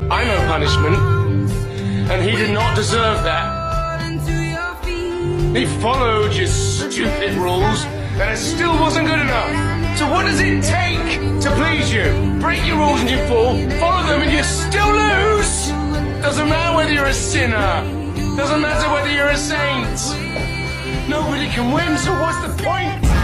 I know punishment, and he did not deserve that. He followed your stupid rules, and it still wasn't good enough. So what does it take to please you? Break your rules and you fall, follow them and you still lose? Doesn't matter whether you're a sinner. Doesn't matter whether you're a saint. Nobody can win, so what's the point?